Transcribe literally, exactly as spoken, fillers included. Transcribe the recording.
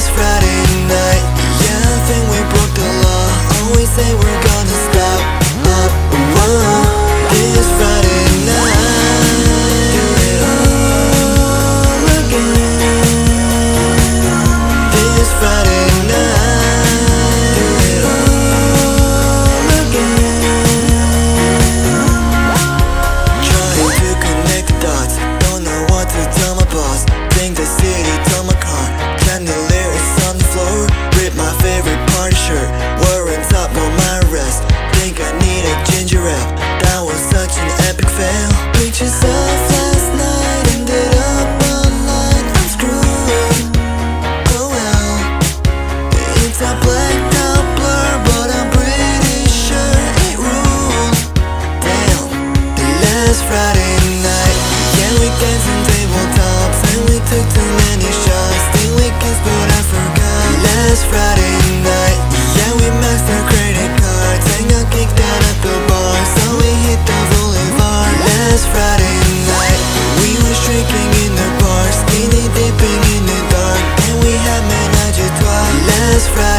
Friday night, yeah, I think we broke the law. Always say we're gonna stop up. Whoa. This Friday night, do it all again. This Friday night, do it all again. Trying to connect the dots, don't know what to tell my boss. Think the city, tell my car. Chandelier is on the floor, rip my favorite party shirt. Wearing top on my rest, think I need a ginger ale. That was such an epic fail. Pictures of last night ended up online. I'm screwed, oh well. It's a blacked out blur, but I'm pretty sure it ruled. Damn, the last Friday night, yeah, we danced on tabletops and we took too many shots. Think we kissed but I forgot. Last Friday night, yeah, we maxed our credit cards and got kicked out at the bar, so we hit the boulevard. Last Friday night, we was drinking in the bar, skinny dipping in the dark, and we had menage a trois. Last Friday